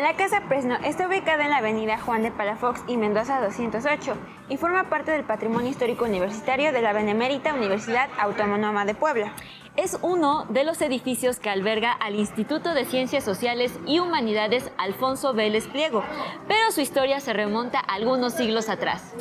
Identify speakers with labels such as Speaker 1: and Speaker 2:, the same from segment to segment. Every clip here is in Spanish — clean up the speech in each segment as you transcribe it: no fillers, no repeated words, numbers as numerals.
Speaker 1: La Casa Presno está ubicada en la avenida Juan de Palafox y Mendoza 208 y forma parte del patrimonio histórico universitario de la Benemérita Universidad Autónoma de Puebla.
Speaker 2: Es uno de los edificios que alberga al Instituto de Ciencias Sociales y Humanidades Alfonso Vélez Pliego, pero su historia se remonta a algunos siglos atrás.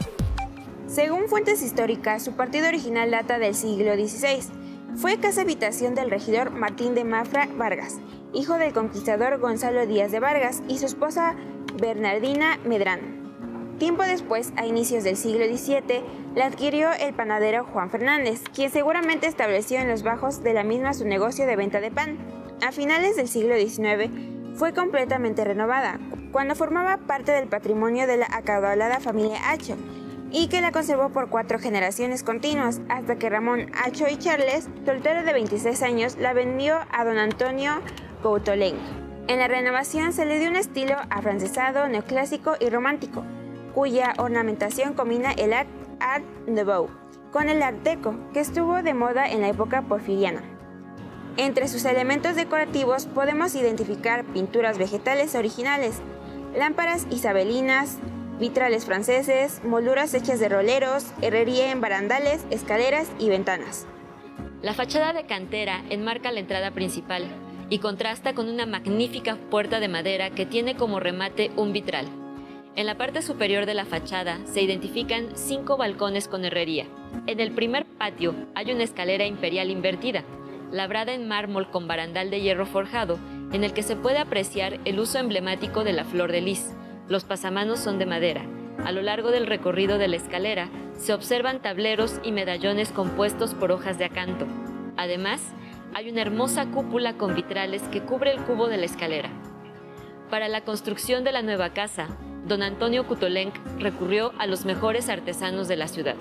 Speaker 1: Según fuentes históricas, su partido original data del siglo XVI. Fue casa habitación del regidor Martín de Mafra Vargas, hijo del conquistador Gonzalo Díaz de Vargas y su esposa Bernardina Medrano. Tiempo después, a inicios del siglo XVII, la adquirió el panadero Juan Fernández, quien seguramente estableció en los bajos de la misma su negocio de venta de pan. A finales del siglo XIX, fue completamente renovada, cuando formaba parte del patrimonio de la acaudalada familia Acho, y que la conservó por 4 generaciones continuas, hasta que Ramón Acho y Charles, soltero de 26 años, la vendió a don Antonio Coutolenc. En la renovación se le dio un estilo afrancesado, neoclásico y romántico, cuya ornamentación combina el Art Nouveau con el Art Deco, que estuvo de moda en la época porfiriana. Entre sus elementos decorativos podemos identificar pinturas vegetales originales, lámparas isabelinas, vitrales franceses, molduras hechas de roleros, herrería en barandales, escaleras y ventanas.
Speaker 2: La fachada de cantera enmarca la entrada principal y contrasta con una magnífica puerta de madera que tiene como remate un vitral. En la parte superior de la fachada se identifican 5 balcones con herrería. En el primer patio hay una escalera imperial invertida, labrada en mármol con barandal de hierro forjado, en el que se puede apreciar el uso emblemático de la flor de lis. Los pasamanos son de madera. A lo largo del recorrido de la escalera se observan tableros y medallones compuestos por hojas de acanto. Además, hay una hermosa cúpula con vitrales que cubre el cubo de la escalera. Para la construcción de la nueva casa, don Antonio Coutolenc recurrió a los mejores artesanos de la ciudad.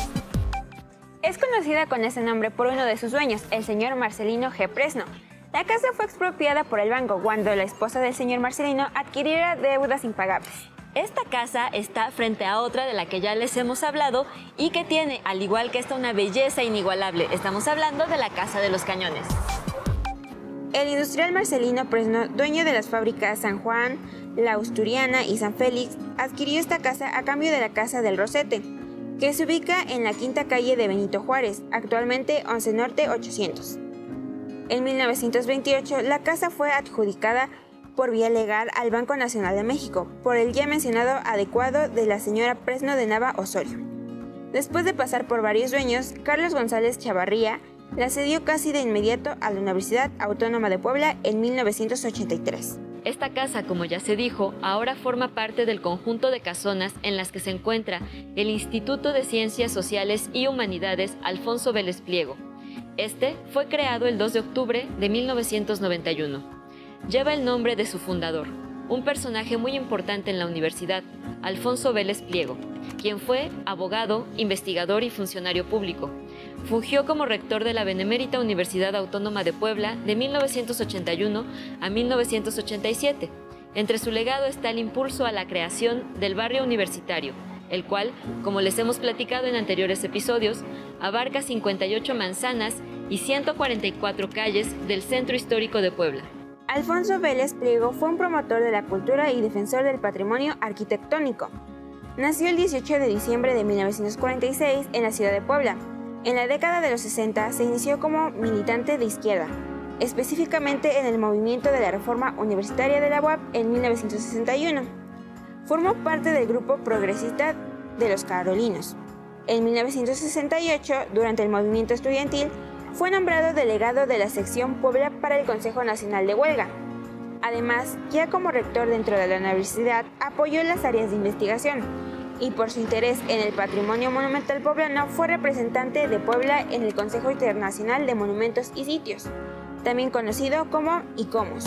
Speaker 1: Es conocida con ese nombre por uno de sus dueños, el señor Marcelino G. Presno. La casa fue expropiada por el banco cuando la esposa del señor Marcelino adquiriera deudas impagables.
Speaker 2: Esta casa está frente a otra de la que ya les hemos hablado y que tiene, al igual que esta, una belleza inigualable. Estamos hablando de la Casa de los Cañones.
Speaker 1: El industrial Marcelino Presno, dueño de las fábricas San Juan, La Asturiana y San Félix, adquirió esta casa a cambio de la Casa del Rosete, que se ubica en la quinta calle de Benito Juárez, actualmente 11 Norte 800. En 1928, la casa fue adjudicada por vía legal al Banco Nacional de México, por el ya mencionado adecuado de la señora Presno de Nava Osorio. Después de pasar por varios dueños, Carlos González Chavarría la cedió casi de inmediato a la Universidad Autónoma de Puebla en 1983.
Speaker 2: Esta casa, como ya se dijo, ahora forma parte del conjunto de casonas en las que se encuentra el Instituto de Ciencias Sociales y Humanidades Alfonso Vélez Pliego. Este fue creado el 2 de octubre de 1991. Lleva el nombre de su fundador, un personaje muy importante en la universidad, Alfonso Vélez Pliego, quien fue abogado, investigador y funcionario público. Fungió como rector de la Benemérita Universidad Autónoma de Puebla de 1981 a 1987. Entre su legado está el impulso a la creación del barrio universitario, el cual, como les hemos platicado en anteriores episodios, abarca 58 manzanas y 144 calles del centro histórico de Puebla.
Speaker 1: Alfonso Vélez Pliego fue un promotor de la cultura y defensor del patrimonio arquitectónico. Nació el 18 de diciembre de 1946 en la ciudad de Puebla. En la década de los 60 se inició como militante de izquierda, específicamente en el movimiento de la Reforma Universitaria de la UAP en 1961. Formó parte del grupo progresista de los Carolinos. En 1968, durante el movimiento estudiantil, fue nombrado delegado de la sección Puebla para el Consejo Nacional de Huelga. Además, ya como rector dentro de la universidad, apoyó las áreas de investigación y por su interés en el patrimonio monumental poblano fue representante de Puebla en el Consejo Internacional de Monumentos y Sitios, también conocido como ICOMOS.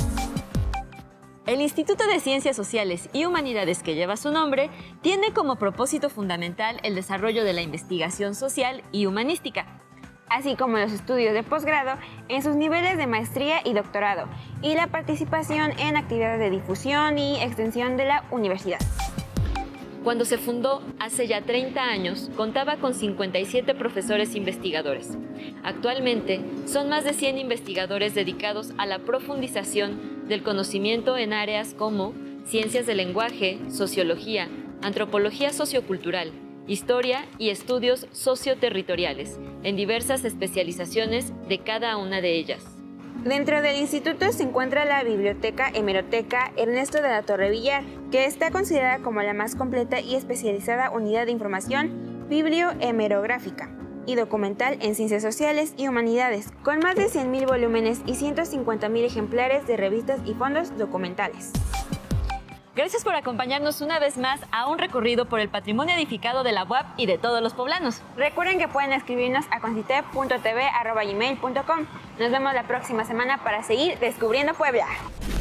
Speaker 2: El Instituto de Ciencias Sociales y Humanidades, que lleva su nombre, tiene como propósito fundamental el desarrollo de la investigación social y humanística, así como los estudios de posgrado en sus niveles de maestría y doctorado, y la participación en actividades de difusión y extensión de la universidad. Cuando se fundó hace ya 30 años, contaba con 57 profesores investigadores. Actualmente, son más de 100 investigadores dedicados a la profundización del conocimiento en áreas como ciencias del lenguaje, sociología, antropología sociocultural, historia y estudios socioterritoriales, en diversas especializaciones de cada una de ellas.
Speaker 1: Dentro del instituto se encuentra la Biblioteca Hemeroteca Ernesto de la Torre Villar, que está considerada como la más completa y especializada unidad de información bibliohemerográfica y documental en ciencias sociales y humanidades, con más de 100.000 volúmenes y 150.000 ejemplares de revistas y fondos documentales.
Speaker 2: Gracias por acompañarnos una vez más a un recorrido por el patrimonio edificado de la UAP y de todos los poblanos.
Speaker 1: Recuerden que pueden escribirnos a concitep.tv@gmail.com. Nos vemos la próxima semana para seguir descubriendo Puebla.